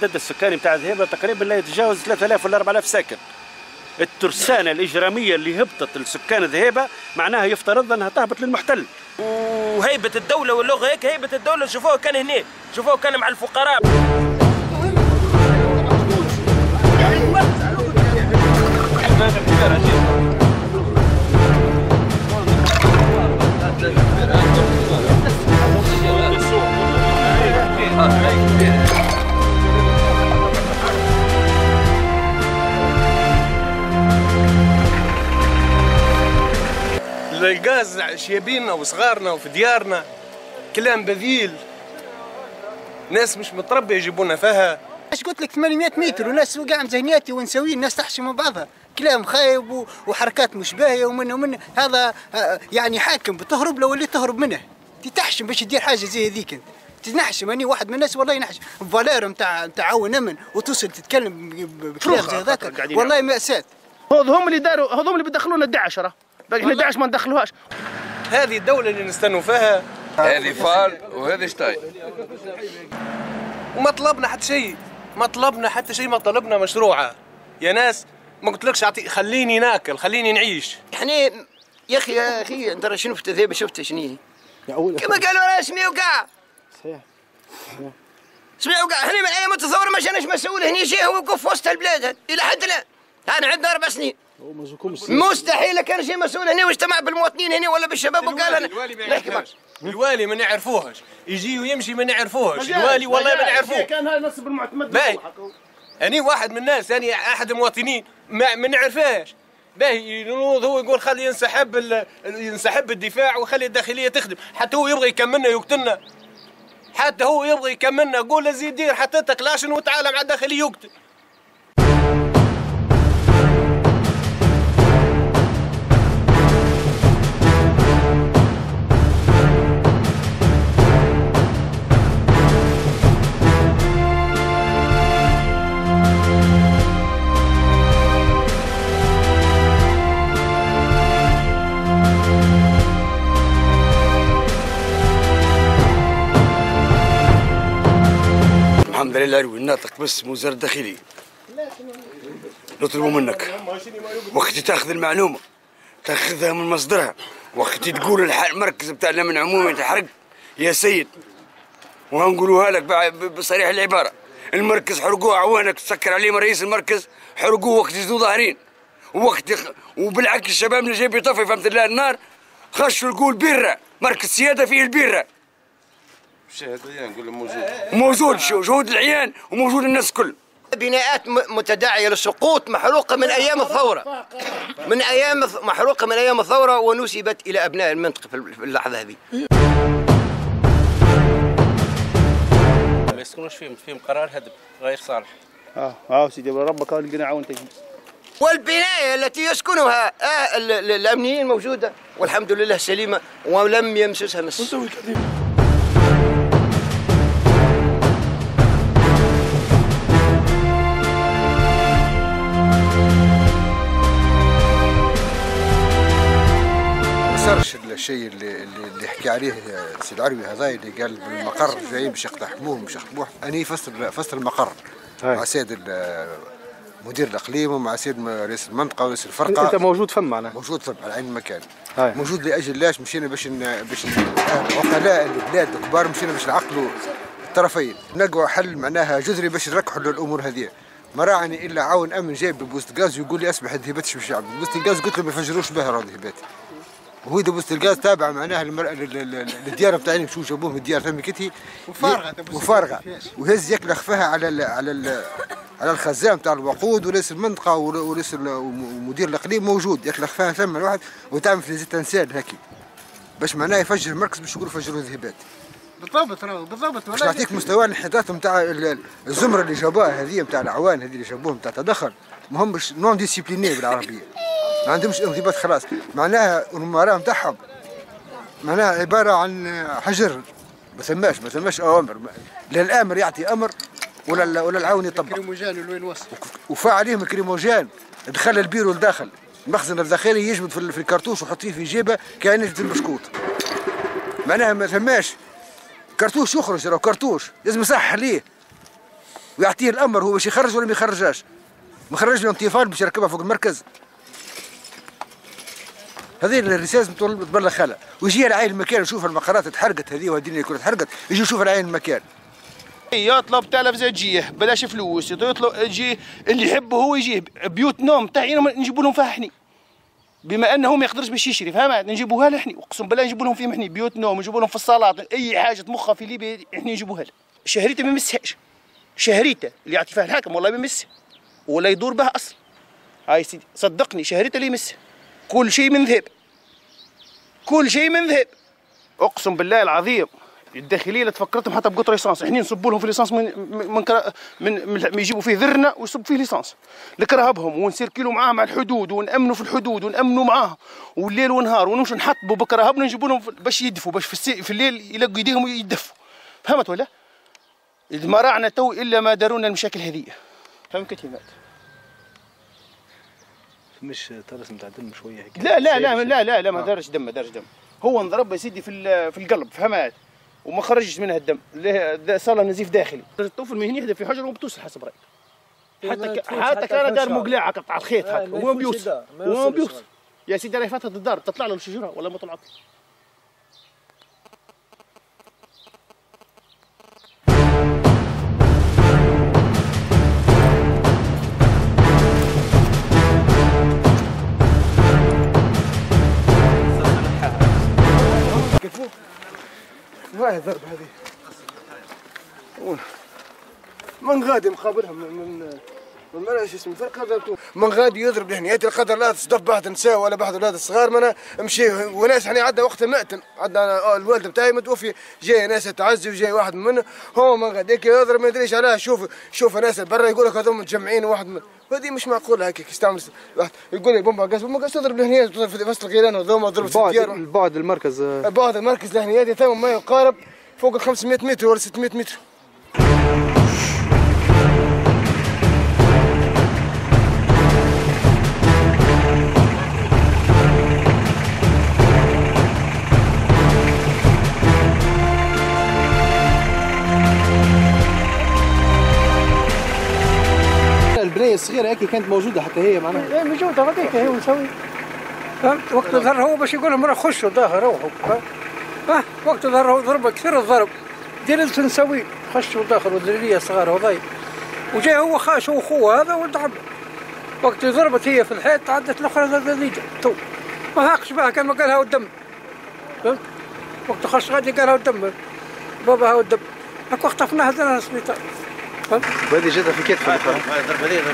العدد السكاني بتاع ذهيبه تقريبا لا يتجاوز 3000 ولا 4000 ساكن. الترسانه الاجراميه اللي هبطت لسكان ذهيبه معناها يفترض انها تهبط للمحتل. وهيبه الدوله واللغه هيك هيبه الدوله شوفوه كان هنا، شوفوه كان مع الفقراء. الغاز شيابينا وصغارنا وفي ديارنا كلام بذيل، ناس مش متربيه يجيبونا فيها. ايش قلت لك 800 متر وناس وقع مزهنياتي ونسوي الناس تحشي مع بعضها، كلام خايب وحركات مش باهيه ومن هذا يعني حاكم بتهرب له واللي تهرب منه تحشم باش تدير حاجه زي هذيك. انت تنحشم، اني واحد من الناس والله ينحشم فالير نتاع عون امن وتوصل تتكلم بكلام زي ذاك، والله مأساة. هم اللي داروا، هذول اللي بيدخلونا الداعش، راه باقي احنا الداعش ما ندخلوهاش. هذه الدوله اللي نستنوا فيها، هذه فال وهذه شتاي. وما طلبنا حتى شيء، ما طلبنا حتى شيء، ما طلبنا مشروعه يا ناس. ما قلتلكش خليني ناكل، خليني نعيش. احنا يا اخي انت شنو في ذيبه شفت شنو كما قالوا انا سمعوا كاع صحيح سمعوا كاع. احنا من ايام الثوره ما كانش مسؤول، هنا جاي هو يوقف في وسط البلاد الى حد الان. انا عندنا 4 سنين مستحيل كان شيء مسؤول هنا واجتمع بالمواطنين هنا ولا بالشباب وقال انا نحكي معك. الوالي ما نعرفوهش، يجي ويمشي ما نعرفوهش. الوالي والله ما نعرفوه. كان هاي نصب المعتمد. باهي اني واحد من الناس، يعني احد المواطنين ما نعرفهاش. باهي ينوض هو يقول خلي ينسحب الدفاع وخلي الداخليه تخدم. حتى هو يبغى يكملنا يقتلنا، حتى هو يبغى يكملنا. قول زيد دير حتى انت كلاشن وتعالى مع الداخليه يقتل. الحمد لله الناطق بس وزارة الداخلية نطلبوا منك وقت تاخذ المعلومة تاخذها من مصدرها، وقت تقول المركز بتاعنا من عمومية الحرق يا سيد، وهنقولوها لك بصريح العبارة. المركز حرقوه عوانك تسكر عليهم رئيس المركز، حرقوه وقت يزدوا ظاهرين وبالعكس الشباب اللي جاي بيطفي فهمت الله النار خشوا يقول بيرة مركز سيادة فيه البيرة. شاهد العيان نقول موجود شهود العيان وموجود الناس كل. بناءات متداعية للسقوط محروقة من أيام الثورة، محروقة من أيام الثورة ونسبت إلى أبناء المنطقة في اللحظة هذه. ما يسكنوش فيهم قرار هدم غير صالح. سيدي ربك لقينا عون تجي. والبناية التي يسكنها الأمنيين موجودة والحمد لله سليمة ولم يمسسها مس. صارش الشيء اللي حكي عليه سي العربي هذا اللي قال بالمقر جايين باش يقتحموه مش يقتحموه. أنا فصل المقر مع سيد مدير الاقليم ومع سيد رئيس المنطقه ورئيس الفرقه. انت موجود فم معناها؟ موجود فم على عين المكان. موجود لاجل لاش مشينا باش عقلاء البلاد الكبار مشينا باش نعقلوا الطرفين نلقوا حل معناها جذري باش نركحوا للامور هذه. ما راعني الا عاون امن جايب بوست غاز ويقول لي اسمح الذهبات شو الشعب. بوست غاز قلت له ما يفجروش بها راه الذهبات. وهو بوست الغاز تابع معناها الديار بتاعنا مشوا جابوه من الديار ثم كتي وفارغه وهز يكلخ فيها على الخزان تاع الوقود ورئيس المنطقه ورئيس ومدير الاقليم موجود يكلخ فيها ثم الواحد وتعمل في زيت تنسال هكي باش معناه يفجر المركز باش يقولوا فجروا الذهبات. بالضبط باش نعطيك مستوى الانحطاط نتاع الزمره اللي جابوها هذه نتاع العوان هذه اللي جابوها نتاع تدخل ما همش نون ديسيبليني بالعربيه ما عندهمش انضباط خلاص معناها المباراه نتاعهم معناها عباره عن حجر ما ثماش اوامر لا الامر يعطي امر ولا العون يطبق. كريموجان وين وصل وفا عليهم الكريموجان دخل البيرو لداخل المخزن الداخلي يجبد في الكرتوش ويحط فيه في جيبه كأنه البسكوت معناها ما ثماش كرتوش يخرج راه كرتوش لازم يصح عليه ويعطيه الامر هو باش يخرج ولا ما يخرجهاش. ما خرج لهم طيفان باش يركبها فوق المركز. هذه الرسالة تبلغ خلا، ويجي العين المكان يشوف المقرات تحرقت هذه وهذه كلها تحرقت، يجي يشوف العين المكان. يطلب تلفزيونيه بلاش فلوس، يطلب يجي اللي يحبه هو يجيه بيوت نوم تاعنا نجيبوا لهم فيها احنا. بما انه ما يقدرش باش يشري فهمت نجيبوها له احنا، اقسم بالله نجيبوا لهم فيهم احنا بيوت نوم، نجيبوا لهم في الصالات اي حاجه مخها في ليبيا احنا نجيبوها له. شهريته ما يمسهاش، شهريته اللي يعطي فيها الحاكم والله ما يمسها ولا يدور بها اصلا. هاي سيدي صدقني شهريته اللي يمسها. كل شيء من ذهب، كل شيء من ذهب، اقسم بالله العظيم. الداخليه لا تفكرتهم حتى بقطره ليسانس، احنا نصبوا لهم في ليسانس من يجيبوا فيه ذرنا ويصب فيه ليسانس لكرهبهم، ونسيركلوا معاهم على الحدود ونامنوا في الحدود ونامنوا معاهم والليل ونهار، ونمشوا نحطبوا بكرهبنا نجيبوا لهم باش يدفوا، باش في الليل يلقوا يديهم ويدفوا. فهمت ولا؟ ما راعنا تو الا ما داروا لنا المشاكل هذه. فهمت كلمات؟ مش طرس نتاع دم شويه هيك؟ لا لا لا لا لا لا ما دارش دم، ما دارش دم. هو انضرب يا سيدي في القلب فهمت؟ وما خرجش منها الدم، صار له نزيف داخلي. الطفل من هنا يحدث في حجر وبتوصل حسب رايك. حتى كان دار مقلاعه قطع الخيط هكا وما بيوصل وما بيوصل. يا سيدي راهي فاتت الدار تطلع له الشجره ولا ما طلعت؟ واحد ضرب هذه من غادي مخابرهم من شو اسمه من غادي يضرب لهنيات القدر لا تصدف بعض النساء ولا بعض الاولاد الصغار. ما انا نمشي وناس احنا عندنا وقت المأتم، عندنا الوالد بتاعي متوفي، جاي ناس تعزي وجاي واحد منه هو من غاديك يضرب ما ادريش علاه. شوف ناس برا يقول لك هذوم متجمعين واحد من هذه مش معقوله هيك يستعمل واحد يقول لي بومبا قاس تضرب لهنيات في وسط الغيلان هذوما ضرب في الديار. البعد المركز لهنيات يتم ما يقارب فوق ال 500 متر ولا 600 متر. البنايه الصغيره هيك كانت موجوده حتى هي معناها؟ موجوده هذيك هي ونسوي. فهمت؟ وقت ظهر هو باش يقول لهم روح خشوا داخل روحوا. وقت ظهر هو ضرب كثير الضرب. جلست نسوي خشوا داخل والذريه صغار وضايق. وجاي هو خاش هو خوه هذا وضرب. وقت ضربت هي في الحيط عدت الاخرى ذليجه تو. ما هاقش بها كان ما قالها والدم. فهمت؟ وقت خش غادي قالها والدم. بابا هاو الدم. هاك وقت طفناها هذا السبيطار. فهمت؟ وهذه جاتها في كتفها. الضربه هذه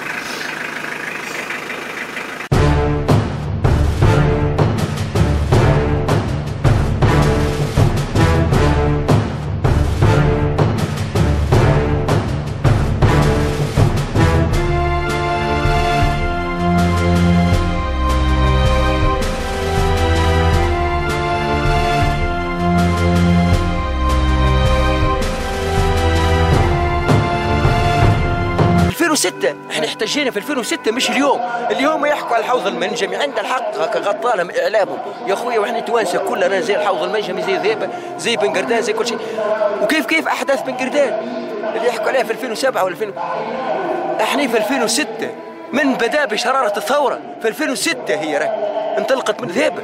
احنا احتجينا في 2006 مش اليوم يحكوا على الحوض المنجمي. عند الحق هكا غطى لهم اعلامهم يا خويا، واحنا توانسه كلنا زي الحوض المنجمي زي ذيبه زي بن قردان زي كل شيء. وكيف احداث بن قردان اللي يحكوا عليها في 2007 ولا 2000 احنا في 2006 من بدا بشراره الثوره في 2006 هي راه انطلقت من ذيبه.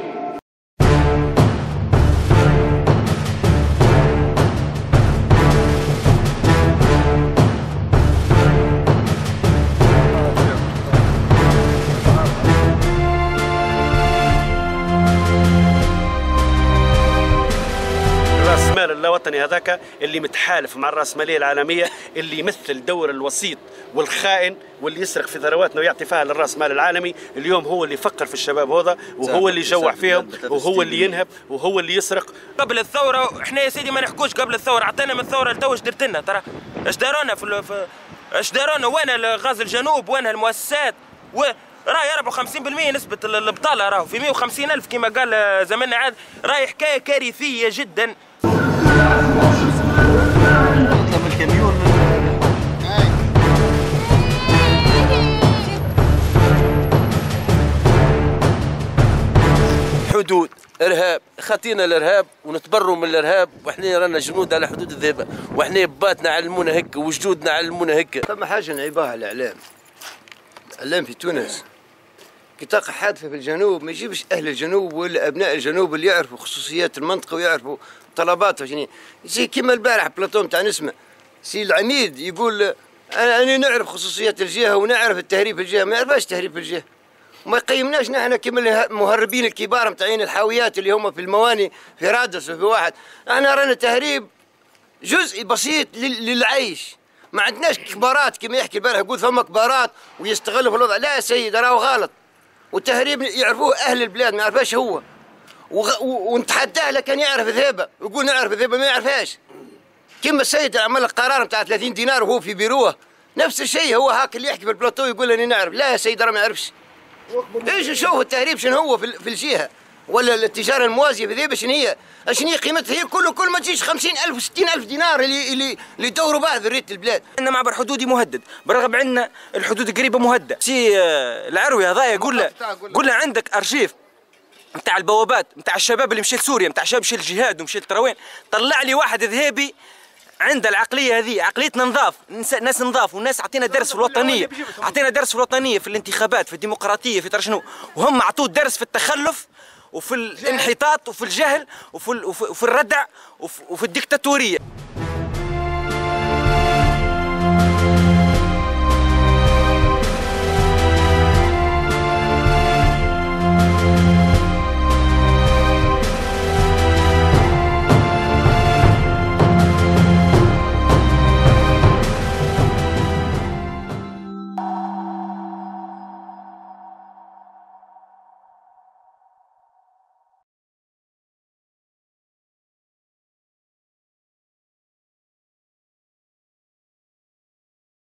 الوطني هذاك اللي متحالف مع الرأسمالية العالمية، اللي يمثل دور الوسيط والخائن واللي يسرق في ثرواتنا ويعطي فيها للرأسمال العالمي. اليوم هو اللي يفكر في الشباب هذا، وهو اللي يجوع فيهم، وهو اللي ينهب، وهو اللي يسرق. قبل الثورة احنا يا سيدي ما نحكوش قبل الثورة، عطينا من الثورة لتو اش درت لنا؟ ترى اش دارونا اش دارونا؟ وين غاز الجنوب؟ وين المؤسسات؟ راهي 54% نسبة البطالة، راهو في 150,000 كما قال زماننا عاد. راهي حكاية كارثية جدا. حدود ارهاب، خاطينا الارهاب ونتبروا من الارهاب، وحنا رانا جنود على حدود الذئبه، وحنا باتنا علمونا هكا وجدودنا علمونا هكا. ثم حاجه نعيبها الاعلام. الاعلام في تونس كي تقع حادثه في الجنوب ما يجيبش اهل الجنوب ولا ابناء الجنوب اللي يعرفوا خصوصيات المنطقه ويعرفوا طلباتها شنو. زي كيما البارح بلاطون تاع نسمه سي العميد يقول انا نعرف خصوصيات الجهه ونعرف التهريب في الجهه، ما يعرفش تهريب في الجهه. وما يقيمناش نحن كيما المهربين الكبار نتاعين الحاويات اللي هما في المواني في رادس وفي واحد. احنا رانا تهريب جزء بسيط للعيش، ما عندناش كبارات كما يحكي البارح يقول فما كبارات ويستغلوا في الوضع. لا يا سيد راهو غلط، والتهريب يعرفوه اهل البلاد ما يعرفهاش هو، ونتحداه لكن يعرف ذهبه يقول نعرف ذهبه ما يعرفهاش. كيما السيد عمل القرار نتاع 30 دينار وهو في بيروه نفس الشيء، هو هاك اللي يحكي في البلاطو يقول اني نعرف. لا يا سيد راه ما يعرفش. ايش نشوف التهريب شنو هو في الجهه ولا التجاره الموازيه في ذيبه شنو هي؟ شنو هي قيمتها؟ هي كل ما تجيش 50,000 و60,000 دينار اللي يدوروا بها ذريه البلاد. عندنا معبر حدودي مهدد، بالرغم عندنا الحدود قريبه مهدده. سي العروي هذايا يقول له عندك ارشيف نتاع البوابات نتاع الشباب اللي مشى لسوريا نتاع الشباب مشى للجهاد ومشى للتراوين، طلع لي واحد ذهبي عند العقليه هذه، عقليتنا نضاف، ناس نضاف، والناس عطينا درس في الوطنيه، عطينا درس في الوطنيه في الانتخابات في الديمقراطيه في ترى شنو، وهم عطوه درس في التخلف وفي الانحطاط وفي الجهل وفي الردع وفي الديكتاتوريه.